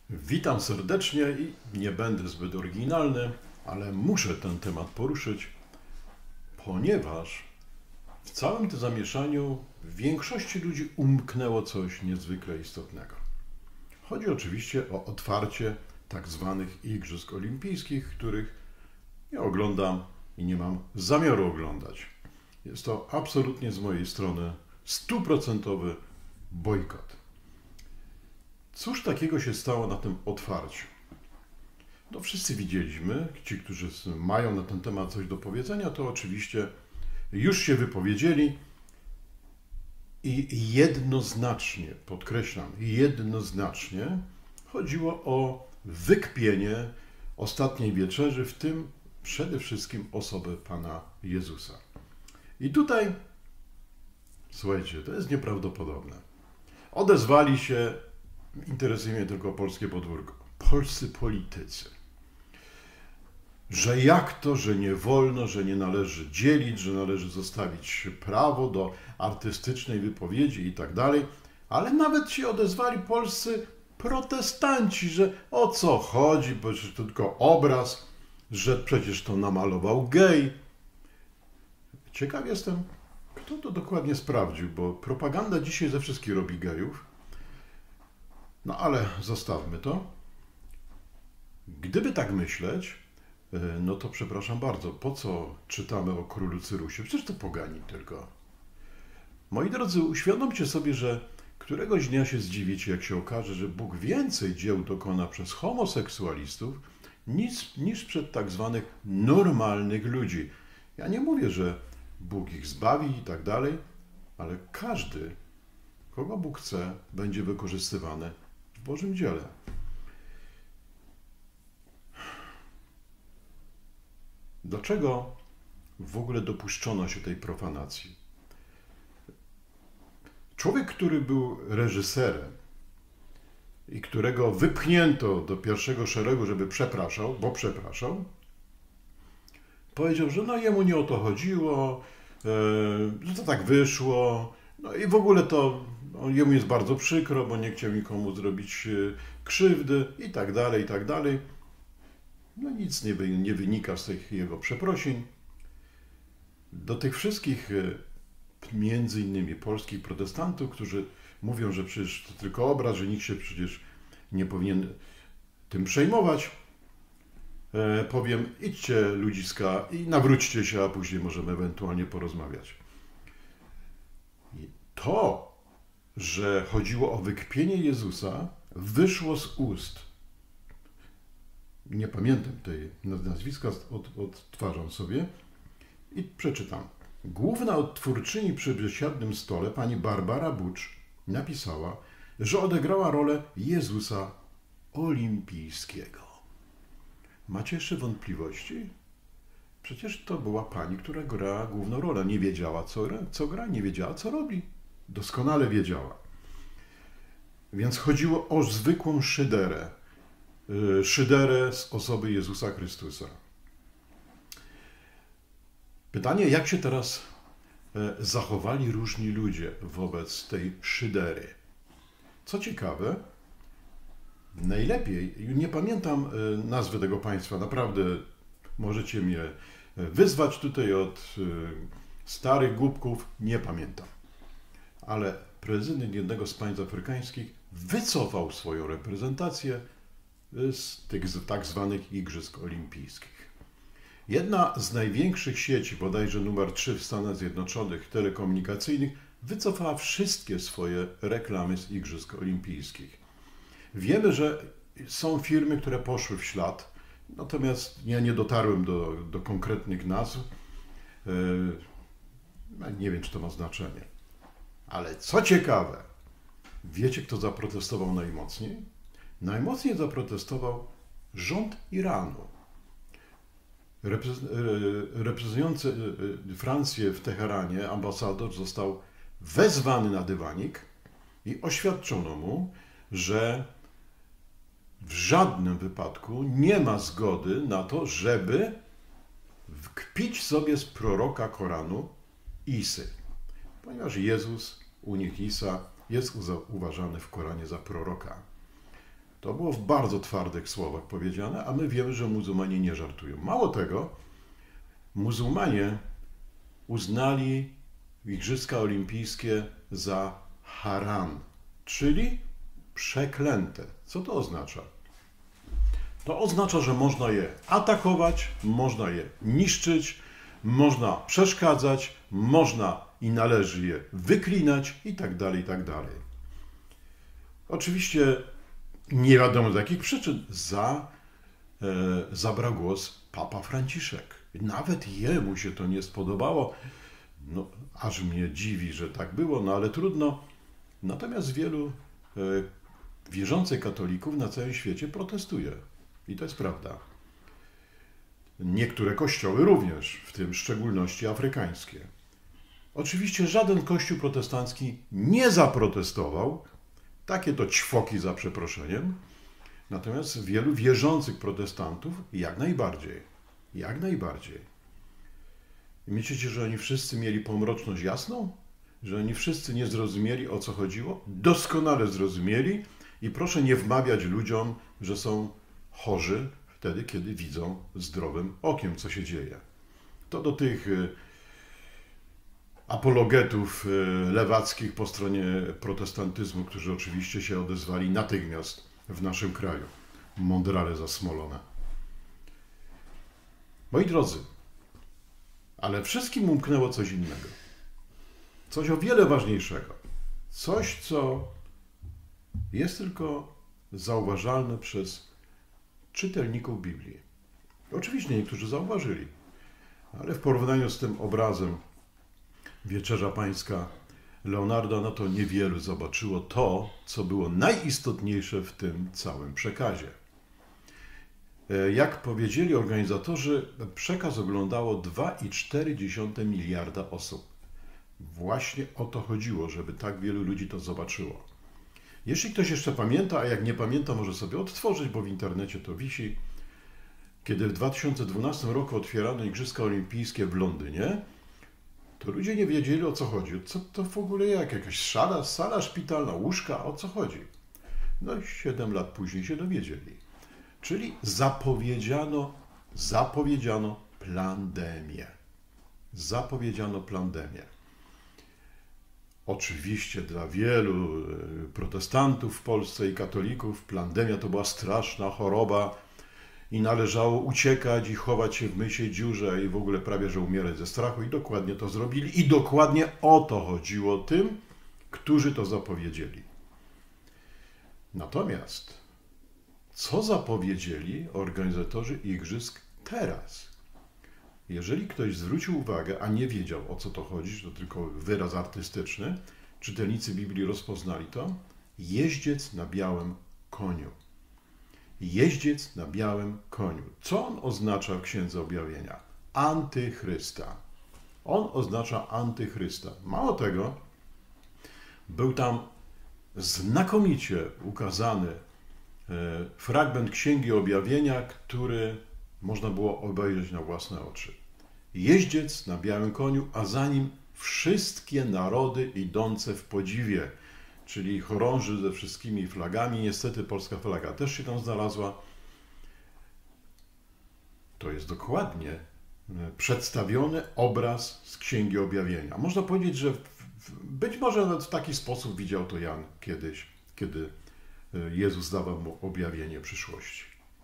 Witam serdecznie i nie będę zbyt oryginalny, ale muszę ten temat poruszyć, ponieważ w całym tym zamieszaniu większości ludzi umknęło coś niezwykle istotnego. Chodzi oczywiście o otwarcie tak zwanych Igrzysk Olimpijskich, których nie oglądam i nie mam zamiaru oglądać. Jest to absolutnie z mojej strony stuprocentowy bojkot. Cóż takiego się stało na tym otwarciu? No wszyscy widzieliśmy, ci, którzy mają na ten temat coś do powiedzenia, to oczywiście już się wypowiedzieli i jednoznacznie, podkreślam, jednoznacznie chodziło o wykpienie ostatniej wieczerzy, w tym przede wszystkim osoby Pana Jezusa. I tutaj, słuchajcie, to jest nieprawdopodobne. Odezwali się, interesuje mnie tylko polskie podwórko, polscy politycy, że jak to, że nie wolno, że nie należy dzielić, że należy zostawić prawo do artystycznej wypowiedzi i tak dalej, ale nawet się odezwali polscy protestanci, że o co chodzi, bo przecież to tylko obraz, że przecież to namalował gej. Ciekaw jestem, kto to dokładnie sprawdził, bo propaganda dzisiaj ze wszystkich robi gejów. No ale zostawmy to. Gdyby tak myśleć, no to przepraszam bardzo, po co czytamy o królu Cyrusie? Przecież to poganin tylko. Moi drodzy, uświadomcie sobie, że któregoś dnia się zdziwicie, jak się okaże, że Bóg więcej dzieł dokona przez homoseksualistów niż przed tak zwanych normalnych ludzi. Ja nie mówię, że Bóg ich zbawi i tak dalej, ale każdy, kogo Bóg chce, będzie wykorzystywany w Bożym dziele. Dlaczego w ogóle dopuszczono się tej profanacji? Człowiek, który był reżyserem i którego wypchnięto do pierwszego szeregu, żeby przepraszał, bo przepraszał, powiedział, że no jemu nie o to chodziło, że to tak wyszło, no i w ogóle to jemu jest bardzo przykro, bo nie chciał nikomu zrobić krzywdy i tak dalej, i tak dalej. No nic nie wynika z tych jego przeprosin. Do tych wszystkich, między innymi polskich protestantów, którzy mówią, że przecież to tylko obraz, że nikt się przecież nie powinien tym przejmować, powiem, idźcie ludziska i nawróćcie się, a później możemy ewentualnie porozmawiać. I to, że chodziło o wykpienie Jezusa, wyszło z ust. Nie pamiętam tej nazwiska, odtwarzam sobie i przeczytam. Główna odtwórczyni przy biesiadnym stole, pani Barbara Bucz, napisała, że odegrała rolę Jezusa Olimpijskiego. Macie jeszcze wątpliwości? Przecież to była pani, która grała główną rolę. Nie wiedziała, co gra, nie wiedziała, co robi. Doskonale wiedziała. Więc chodziło o zwykłą szyderę. Szyderę z osoby Jezusa Chrystusa. Pytanie, jak się teraz zachowali różni ludzie wobec tej szydery. Co ciekawe, najlepiej, nie pamiętam nazwy tego państwa, naprawdę możecie mnie wyzwać tutaj od starych głupków, nie pamiętam. Ale prezydent jednego z państw afrykańskich wycofał swoją reprezentację z tych tak zwanych Igrzysk Olimpijskich. Jedna z największych sieci, bodajże numer 3 w Stanach Zjednoczonych, telekomunikacyjnych, wycofała wszystkie swoje reklamy z Igrzysk Olimpijskich. Wiemy, że są firmy, które poszły w ślad, natomiast ja nie dotarłem do konkretnych nazw. Nie wiem, czy to ma znaczenie. Ale co ciekawe, wiecie, kto zaprotestował najmocniej? Najmocniej zaprotestował rząd Iranu. Reprezentujący Francję w Teheranie ambasador został wezwany na dywanik i oświadczono mu, że w żadnym wypadku nie ma zgody na to, żeby kpić sobie z proroka Koranu Isy, ponieważ Jezus, u nich Isa, jest uważany w Koranie za proroka. To było w bardzo twardych słowach powiedziane, a my wiemy, że muzułmanie nie żartują. Mało tego, muzułmanie uznali Igrzyska Olimpijskie za haram, czyli przeklęte. Co to oznacza? To oznacza, że można je atakować, można je niszczyć, można przeszkadzać, można i należy je wyklinać i tak dalej, i tak dalej. Oczywiście nie wiadomo z jakich przyczyn zabrał głos Papa Franciszek. Nawet jemu się to nie spodobało. No, aż mnie dziwi, że tak było, no ale trudno. Natomiast wielu wierzących katolików na całym świecie protestuje. I to jest prawda. Niektóre kościoły również, w tym w szczególności afrykańskie. Oczywiście żaden kościół protestancki nie zaprotestował, takie to ćwoki za przeproszeniem, natomiast wielu wierzących protestantów jak najbardziej. Jak najbardziej. I myślicie, że oni wszyscy mieli pomroczność jasną? Że oni wszyscy nie zrozumieli, o co chodziło? Doskonale zrozumieli i proszę nie wmawiać ludziom, że są chorzy wtedy, kiedy widzą zdrowym okiem, co się dzieje. To do tych apologetów lewackich po stronie protestantyzmu, którzy oczywiście się odezwali natychmiast w naszym kraju. Mądrale zasmolone. Moi drodzy, ale wszystkim umknęło coś innego. Coś o wiele ważniejszego. Coś, co jest tylko zauważalne przez czytelników Biblii. Oczywiście niektórzy zauważyli, ale w porównaniu z tym obrazem Wieczerza Pańska Leonarda, no to niewielu zobaczyło to, co było najistotniejsze w tym całym przekazie. Jak powiedzieli organizatorzy, przekaz oglądało 2,4 miliarda osób. Właśnie o to chodziło, żeby tak wielu ludzi to zobaczyło. Jeśli ktoś jeszcze pamięta, a jak nie pamięta, może sobie odtworzyć, bo w internecie to wisi. Kiedy w 2012 roku otwierano Igrzyska Olimpijskie w Londynie, to ludzie nie wiedzieli, o co chodzi. Co to w ogóle jak? Jakaś sala szpitalna, łóżka? O co chodzi? No i 7 lat później się dowiedzieli. Czyli zapowiedziano pandemię. Zapowiedziano pandemię. Oczywiście dla wielu protestantów w Polsce i katolików pandemia to była straszna choroba i należało uciekać i chować się w mysiej dziurze i w ogóle prawie że umierać ze strachu i dokładnie to zrobili i dokładnie o to chodziło tym, którzy to zapowiedzieli. Natomiast co zapowiedzieli organizatorzy igrzysk teraz? Jeżeli ktoś zwrócił uwagę, a nie wiedział, o co to chodzi, że to tylko wyraz artystyczny, czytelnicy Biblii rozpoznali to, jeździec na białym koniu. Jeździec na białym koniu. Co on oznacza w Księdze Objawienia? Antychrysta. On oznacza antychrysta. Mało tego, był tam znakomicie ukazany fragment Księgi Objawienia, który można było obejrzeć na własne oczy. Jeździec na białym koniu, a za nim wszystkie narody idące w podziwie, czyli chorąży ze wszystkimi flagami. Niestety polska flaga też się tam znalazła. To jest dokładnie przedstawiony obraz z Księgi Objawienia. Można powiedzieć, że być może nawet w taki sposób widział to Jan kiedyś, kiedy Jezus dawał mu objawienie przyszłości.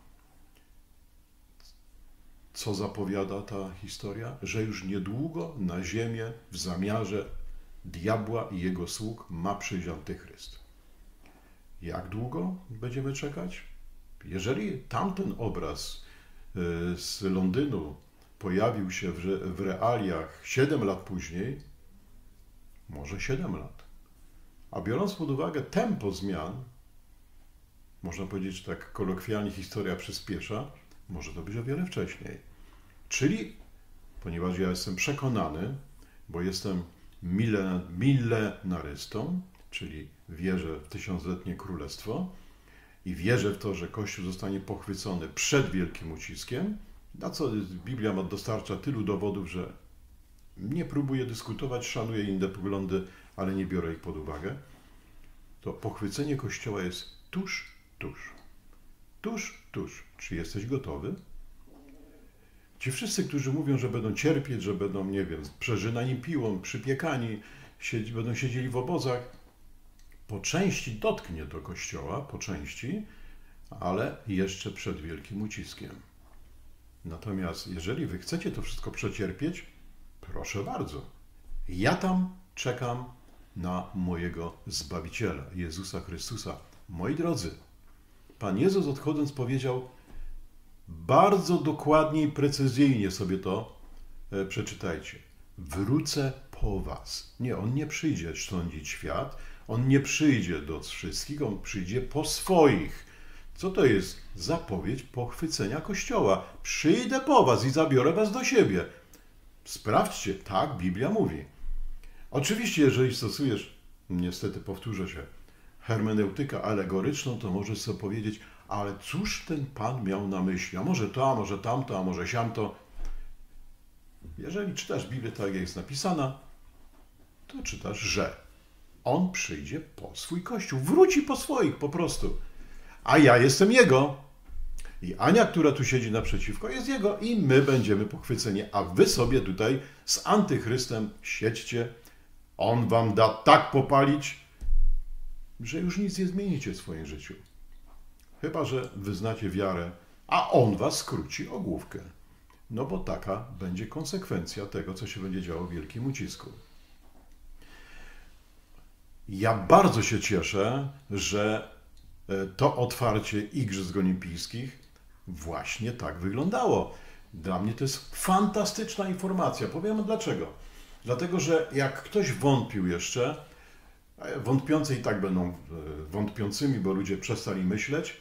Co zapowiada ta historia? Że już niedługo na ziemię w zamiarze diabła i jego sług ma przyjść antychryst. Jak długo będziemy czekać? Jeżeli tamten obraz z Londynu pojawił się w realiach 7 lat później, może 7 lat. A biorąc pod uwagę tempo zmian, można powiedzieć, że tak kolokwialnie historia przyspiesza, może to być o wiele wcześniej. Czyli, ponieważ ja jestem przekonany, bo jestem milenarystą, czyli wierzę w tysiącletnie królestwo i wierzę w to, że Kościół zostanie pochwycony przed wielkim uciskiem, na co Biblia dostarcza tylu dowodów, że nie próbuję dyskutować, szanuję inne poglądy, ale nie biorę ich pod uwagę, to pochwycenie Kościoła jest tuż, tuż. Tuż. Czy jesteś gotowy? Ci wszyscy, którzy mówią, że będą cierpieć, że będą, nie wiem, przeżynani piłą, przypiekani, będą siedzieli w obozach, po części dotknie to Kościoła, po części, ale jeszcze przed wielkim uciskiem. Natomiast jeżeli wy chcecie to wszystko przecierpieć, proszę bardzo. Ja tam czekam na mojego Zbawiciela, Jezusa Chrystusa. Moi drodzy, Pan Jezus odchodząc powiedział, bardzo dokładnie i precyzyjnie sobie to przeczytajcie. Wrócę po was. Nie, On nie przyjdzie sądzić świat, On nie przyjdzie do wszystkich, On przyjdzie po swoich. Co to jest? Zapowiedź pochwycenia Kościoła. Przyjdę po was i zabiorę was do siebie. Sprawdźcie, tak Biblia mówi. Oczywiście, jeżeli stosujesz, niestety powtórzę się, hermeneutykę alegoryczną, to możesz sobie powiedzieć, ale cóż ten Pan miał na myśli? A może to, a może tamto, a może siamto. Jeżeli czytasz Biblię tak, jak jest napisana, to czytasz, że On przyjdzie po swój Kościół. Wróci po swoich po prostu. A ja jestem Jego. I Ania, która tu siedzi naprzeciwko, jest Jego i my będziemy pochwyceni. A wy sobie tutaj z Antychrystem siedźcie. On wam da tak popalić, że już nic nie zmienicie w swoim życiu. Chyba że wyznacie wiarę, a On was skróci o główkę. No bo taka będzie konsekwencja tego, co się będzie działo w wielkim ucisku. Ja bardzo się cieszę, że to otwarcie Igrzysk Olimpijskich właśnie tak wyglądało. Dla mnie to jest fantastyczna informacja. Powiem dlaczego. Dlatego, że jak ktoś wątpił jeszcze, wątpiący i tak będą wątpiącymi, bo ludzie przestali myśleć,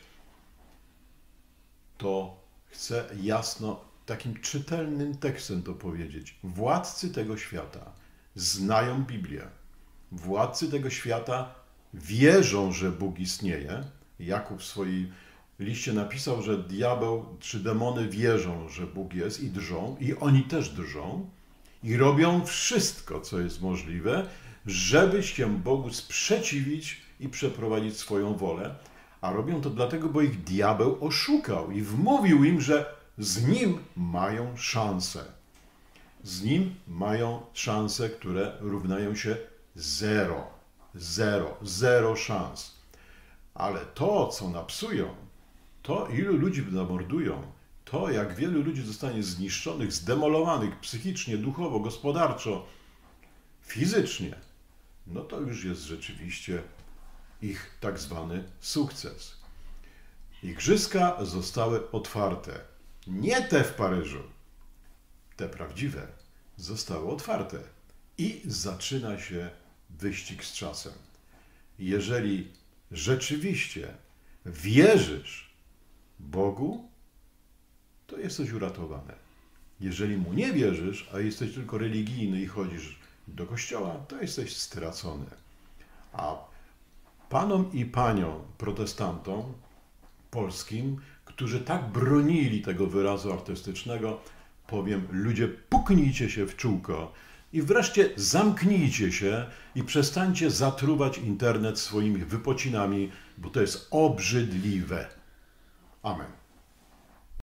to chcę jasno, takim czytelnym tekstem to powiedzieć. Władcy tego świata znają Biblię. Władcy tego świata wierzą, że Bóg istnieje. Jakub w swojej liście napisał, że diabeł czy demony wierzą, że Bóg jest i drżą. I oni też drżą. I robią wszystko, co jest możliwe, żeby się Bogu sprzeciwić i przeprowadzić swoją wolę. A robią to dlatego, bo ich diabeł oszukał i wmówił im, że z Nim mają szansę. Z Nim mają szanse, które równają się zero. Zero szans. Ale to, co napsują, to ilu ludzi zamordują, to jak wielu ludzi zostanie zniszczonych, zdemolowanych psychicznie, duchowo, gospodarczo, fizycznie, no to już jest rzeczywiście ich tak zwany sukces. Igrzyska zostały otwarte. Nie te w Paryżu, te prawdziwe, zostały otwarte. I zaczyna się wyścig z czasem. Jeżeli rzeczywiście wierzysz Bogu, to jesteś uratowany. Jeżeli Mu nie wierzysz, a jesteś tylko religijny i chodzisz do kościoła, to jesteś stracony. A panom i paniom protestantom polskim, którzy tak bronili tego wyrazu artystycznego, powiem, ludzie, puknijcie się w czółko i wreszcie zamknijcie się i przestańcie zatruwać internet swoimi wypocinami, bo to jest obrzydliwe. Amen.